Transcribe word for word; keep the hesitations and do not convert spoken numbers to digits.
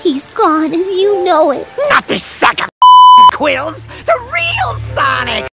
He's gone and you know it. Not this sack of quills! The real Sonic!